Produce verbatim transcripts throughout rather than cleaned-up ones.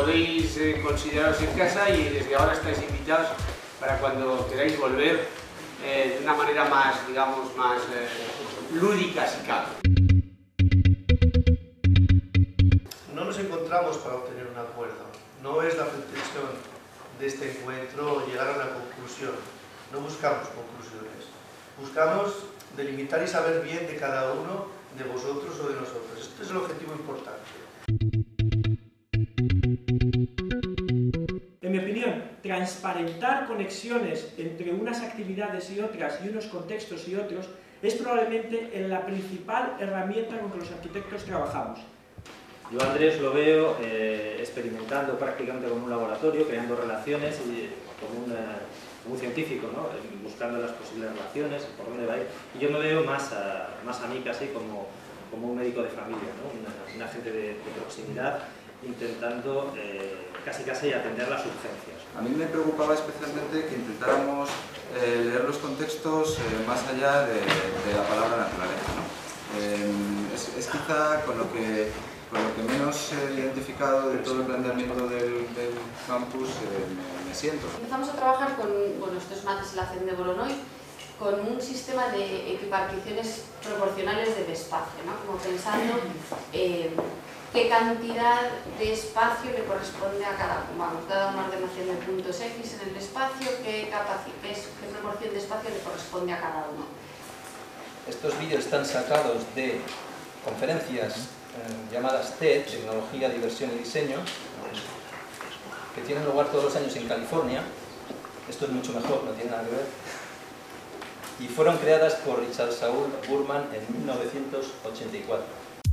podéis eh, consideraros en casa y desde ahora estáis invitados para cuando queráis volver eh, de una manera más, digamos, más eh, lúdica si cabe. No nos encontramos para obtener un acuerdo. No es la pretensión de este encuentro llegar a una conclusión. No buscamos conclusiones. Buscamos delimitar y saber bien de cada uno de vosotros o de nosotros. Este es el objetivo importante. En mi opinión, transparentar conexiones entre unas actividades y otras y unos contextos y otros es probablemente la principal herramienta con que los arquitectos trabajamos. Yo a Andrés lo veo eh, experimentando prácticamente como un laboratorio, creando relaciones y, como, una, como un científico, ¿no? Buscando las posibles relaciones, por dónde va a ir. Y yo me veo más a, más a mí casi como, como un médico de familia, ¿no? Una, un agente de, de proximidad, intentando eh, casi casi atender las urgencias. A mí me preocupaba especialmente que intentáramos eh, leer los contextos eh, más allá de, de la palabra naturaleza, ¿no? Eh, es, es quizá con lo que Con lo que menos he identificado de todo el planteamiento del, del campus eh, me, me siento. Empezamos a trabajar con, bueno, esto es más la C E M de Bolonoy, con un sistema de equiparticiones proporcionales del espacio, ¿no? Como pensando eh, qué cantidad de espacio le corresponde a cada, vamos, dada una ordenación de puntos X en el espacio, qué, qué, qué proporción de espacio le corresponde a cada uno. Estos vídeos están sacados de conferencias eh, llamadas T E D, Tecnología, Diversión y Diseño, que tienen lugar todos los años en California. Esto es mucho mejor, no tiene nada que ver. Y fueron creadas por Richard Saul Burman en mil novecientos ochenta y cuatro.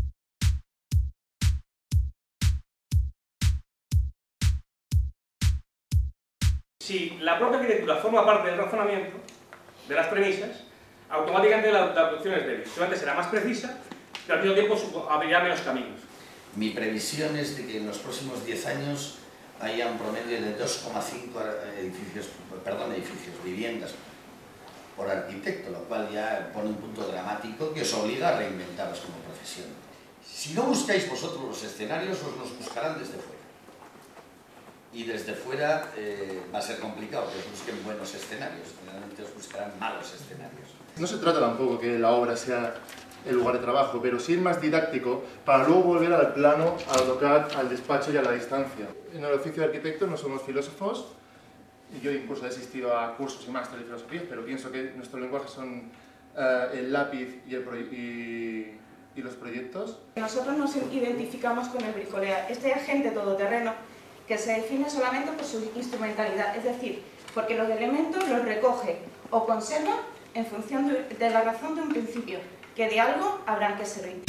Si la propia arquitectura forma parte del razonamiento, de las premisas, automáticamente la, la producción es débil. Solamente será más precisa, pero al mismo tiempo abrirá menos caminos. Mi previsión es de que en los próximos diez años haya un promedio de dos coma cinco edificios, perdón, edificios, viviendas por arquitecto, lo cual ya pone un punto dramático que os obliga a reinventaros como profesión. Si no buscáis vosotros los escenarios, os los buscarán desde fuera. Y desde fuera eh, va a ser complicado que os busquen buenos escenarios, generalmente os buscarán malos escenarios. No se trata tampoco que la obra sea el lugar de trabajo, pero sí el más didáctico para luego volver al plano, al AutoCAD, al despacho y a la distancia. En el oficio de arquitecto no somos filósofos, y yo incluso he asistido a cursos y máster de filosofía, pero pienso que nuestro lenguaje son uh, el lápiz y, el y, y los proyectos. Nosotros nos identificamos con el bricolea, este agente todoterreno que se define solamente por su instrumentalidad, es decir, porque los elementos los recoge o conserva en función de, de la razón de un principio, que de algo habrán que servir.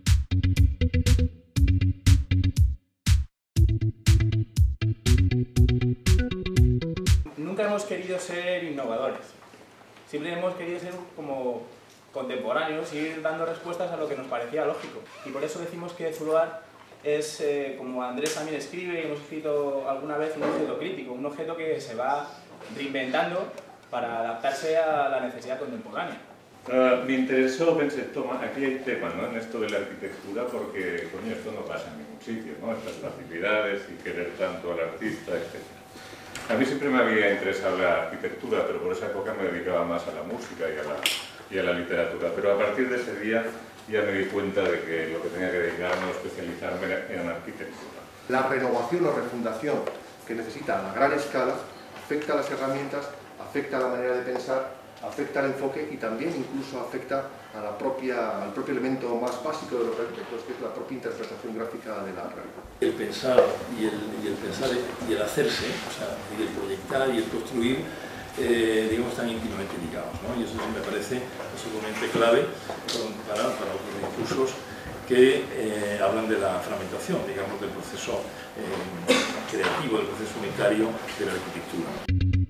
Nunca hemos querido ser innovadores, siempre hemos querido ser como contemporáneos y ir dando respuestas a lo que nos parecía lógico. Y por eso decimos que Zuloaga es, eh, como Andrés también escribe y hemos escrito alguna vez, un objeto crítico, un objeto que se va reinventando para adaptarse a la necesidad contemporánea. Uh, me interesó, pensé, toma, aquí hay tema, ¿no?, en esto de la arquitectura, porque, coño, esto no pasa en ningún sitio, ¿no?, estas facilidades y querer tanto al artista, etcétera. A mí siempre me había interesado la arquitectura, pero por esa época me dedicaba más a la música y a la, y a la literatura, pero a partir de ese día ya me di cuenta de que lo que tenía que dedicarme o especializarme era en arquitectura. La renovación o refundación que necesita a gran escala afecta a las herramientas, afecta a la manera de pensar, afecta al enfoque y también incluso afecta a la propia, al propio elemento más básico de los arquitectos, que es la propia interpretación gráfica de la realidad. El pensar y el, y el pensar y el hacerse, o sea, y el proyectar y el construir, eh, digamos, están íntimamente ligados, ¿no? Y eso sí me parece absolutamente clave para, para otros discursos que eh, hablan de la fragmentación, digamos, del proceso eh, creativo, del proceso unitario de la arquitectura.